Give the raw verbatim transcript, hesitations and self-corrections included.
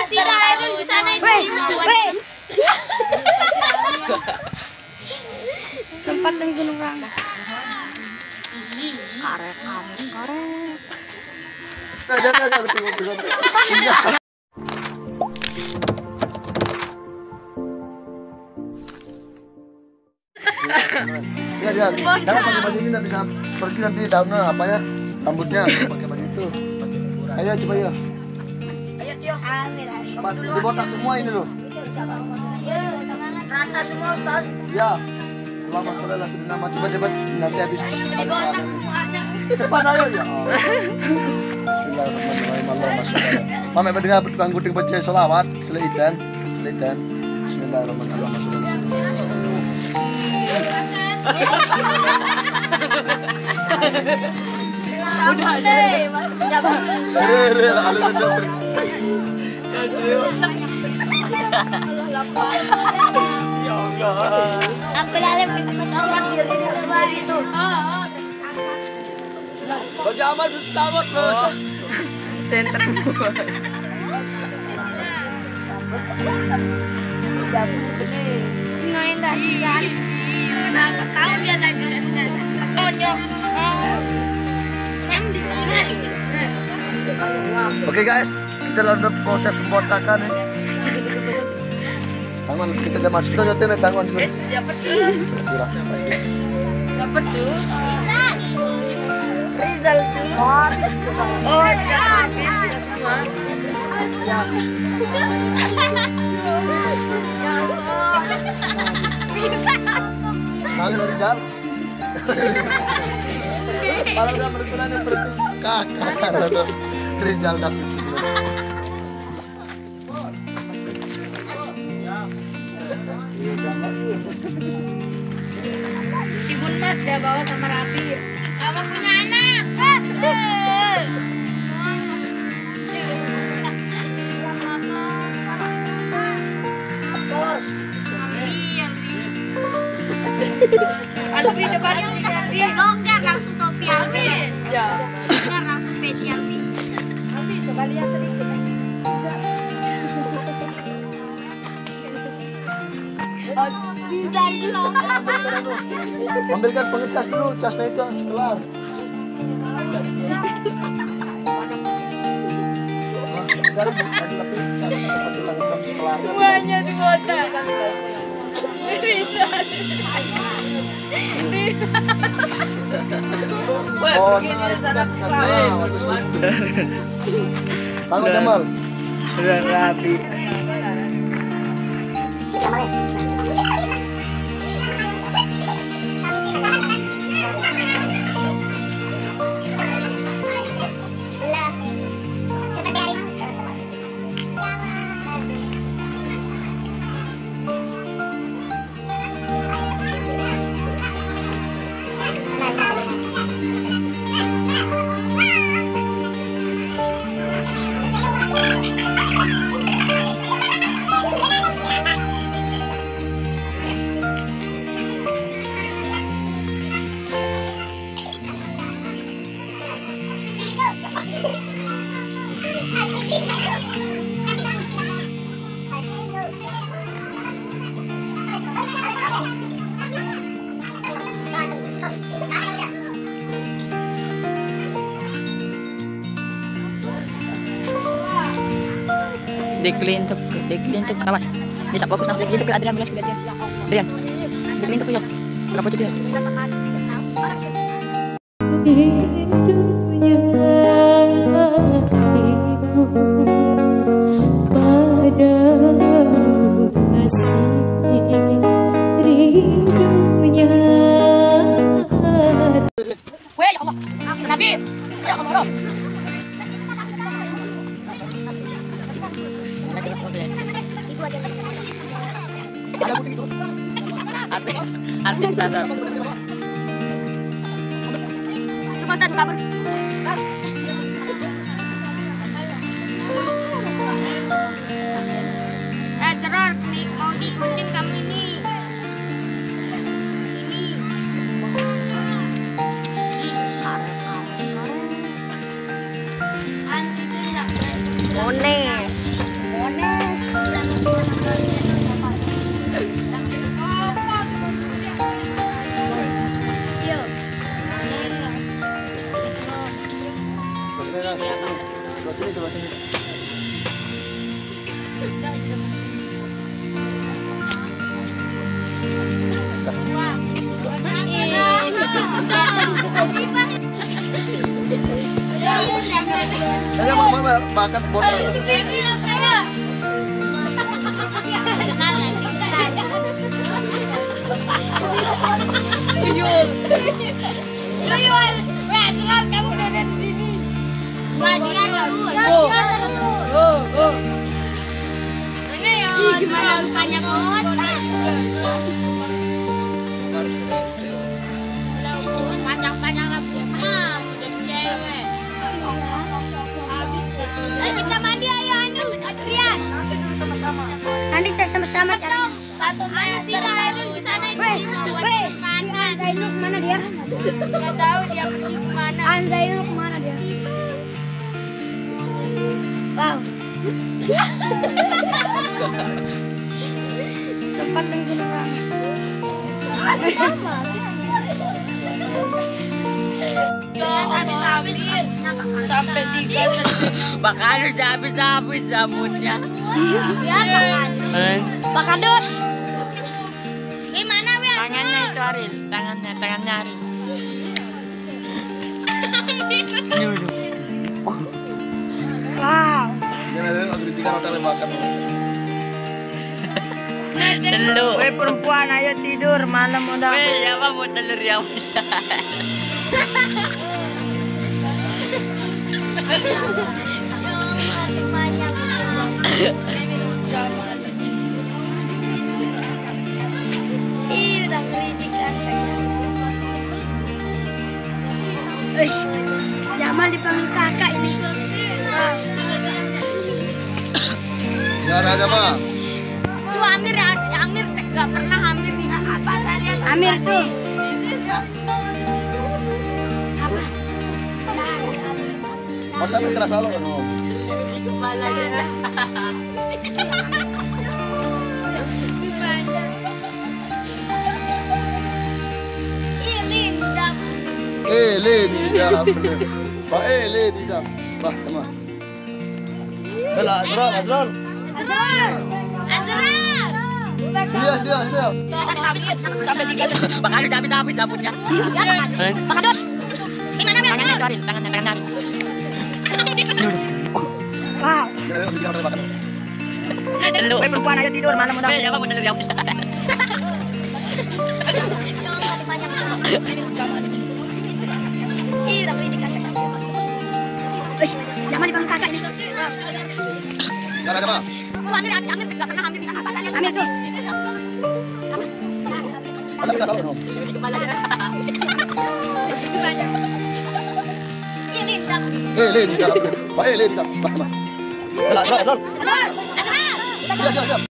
Si Rairul di sana itu. Weh. Tempat yang gunung Rangga. Karet, karet, karet. Ada, ada, ada, ada. Ya, ya. Jangan pakai baju ini nanti pergi nanti daunnya apa ya? Rambutnya pakai baju itu. Ayo coba ya. Ayo, Tio. Apa dibotak semua ini loh? Rata semua, Ustaz. Ya. Lama salah sudah nama coba cepat nanti habis. Dibotak semuanya. Cepat ayo ya. Bismillahirrahmanirrahim. Allahumma sholli ala. Mame berdengar tukang gunting baca selawat, selaitan, selaitan. Bismillahirrahmanirrahim. Udah deh, masih pejabat. Re re lalu udah. Ya Allah. Ambil alim kita orang diri kembali itu. Baca amal selamat loh. Center buat. Nah, indah kan. Nah, tahu dia nak juga. Konyol. Em di sini. Oke guys, kita lanjut proses pembotakan nih. Tangan kita jam masuk kita jotin nih tangan dulu. Dapat dulu. Kira. Dapat dulu. Rizal semua. Oh, ya habis semua. Ya. Ya Allah. Mana Rizal? Kalau udah berkenan yang berarti kakak Rizal dapat sebenarnya. Ibu Mas dia bawa sama Rapi. Abang punya anak. Bos. Alfi depan Alfi. Longgar langsung topi Alfi. Ya. Longgar langsung peci Alfi. Alfi coba lihat sedikit. Bisa dulu. Ambilkan pengecas dulu, casnya itu kelar. Semuanya di kota. Bisa. Oh, Udah tangan Jamal. rapi. Deklin tuh, deklin tuh awas. Bisa fokus nak deklin tuh Adrian bilas Adrian. Adrian. Deklin tuh yo. Berapa tuh dia? Rindunya hatiku padamu masih rindunya. Weh ya Allah. Nabi. Ya Allah. Itu aja. Ada begitu. Artis, artis sadar. Cuma satu kabur. Eh, Ceror, nih mau digunting kamu ini. Ini. Mones. Mones. sini, sebelah sini. Saya mau mau makan botol. Tuyul. Tuyul. Weh, terus kamu udah ada di sini. Wah, dia terus. Oh. Oh, oh. Mana ya? Gimana rupanya, Bos? Panjang-panjang rambutnya, jadi cewek. Ayo kita mandi, ayo Anu, Adrian. Nanti kita sama-sama cari. Satu mandi Anu di sana itu. Weh, weh, Zainul kemana dia? Nggak tahu dia pergi kemana. An Zainul kemana dia? Wow. Tempat yang gunung. Sampai tiga. Bakal habis-habis rambutnya. Ya, Pak Kadus. Gimana, Wen? Tangannya itu Aril, tangannya, tangannya Aril. Wow. Jangan ada ditinggal hotel makan. Telur. Weh perempuan, ayo tidur malam udah. Weh, ya mau telur ya. Ih, udah ngeridikan saya. Jamal dipanggil kakak ini. Jangan ada mah. Tuh Amir ya, Amir nggak pernah Amir di apa kalian? Amir tuh. Apa? Hotel kerasa lo kan? Kepalanya. Eh, Leni dah. Bah, eh, Leni dah. Bah, sama. Bela, Azral, Azral. Azrar. Azrar. Dia, dia, dia. Sampai tiga. Bakal habis-habis rambutnya. Pak Kadus. Gimana, Wen? Tangannya itu Aril, tangannya, tangannya Aril. Wow. Jangan ada ditinggal hotel makan. Telur. Weh perempuan, ayo tidur malam udah. Weh, ya mau telur ya. Ih, udah ngeridikan kakak. Wih, Jamal dipanggil kakak ini. Jangan ada mah. Tuh Amir, Amir nggak pernah Amir di apa kalian? Amir tuh. Hotel kerasa lo. Ih, Linda. Eh, Leni dah. Bah, eh, Leni dah. Bah, sama. Bela, Azral, Azral. Azrar. Azrar. Siap, siap, siap.